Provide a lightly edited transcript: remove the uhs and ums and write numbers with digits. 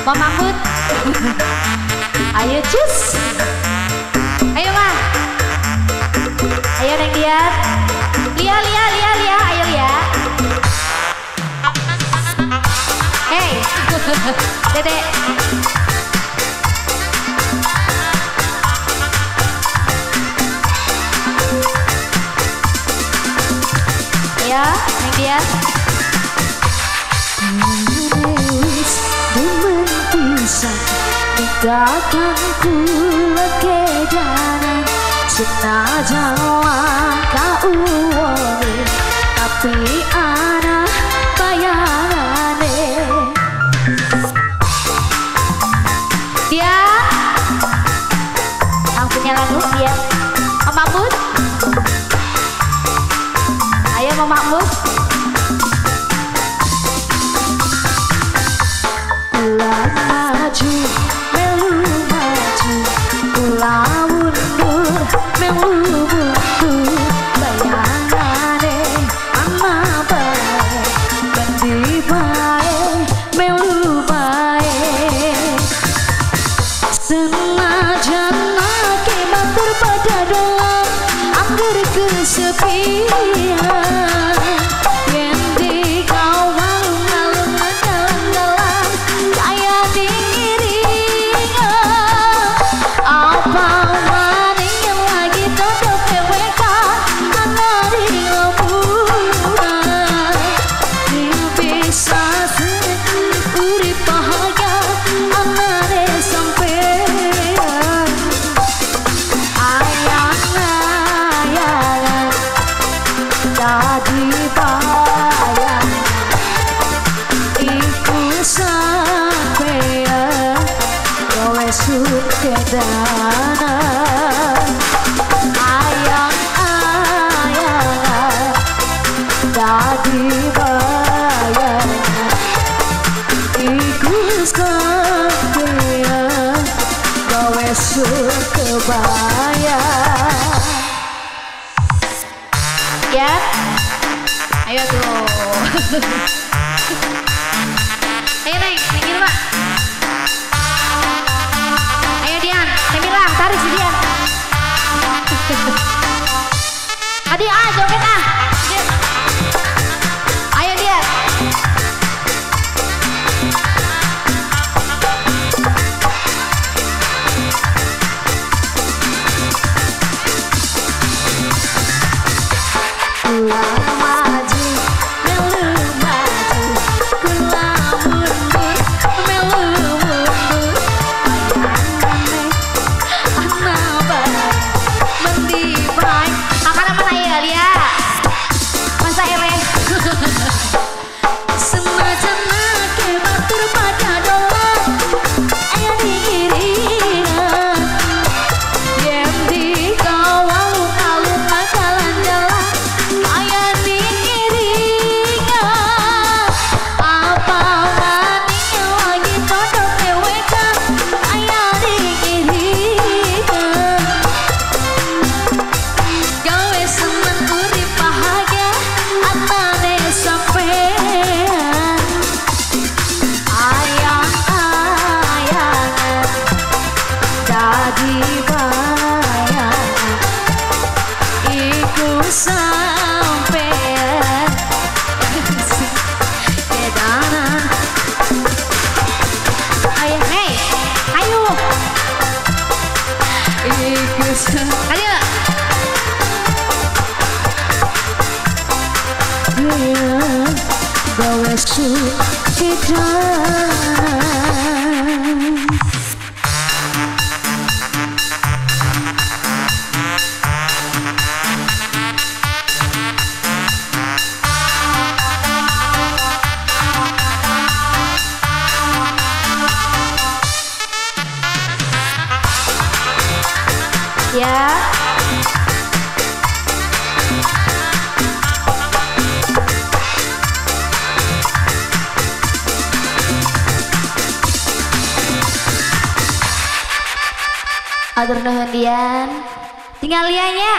Mama Put. Ayo cus. Ayo mah. Ayo neng Dian. Lia. Ayo Lia. Hey. Dede. Ayo neng Dian. Takkan ku lekejanan senajan langkah uwone tapi ana bayangane dia yang punya lagu dia Om Mahmud. Ayo Om Mahmud. Pulang maju ya, ayo tuh. Ayo neng Gilma. Ayo Dian, Neng tarik si Dian. Adi joget ah. Ayo Dian. Ya. Atur nuhun Dian. Tinggal lianya.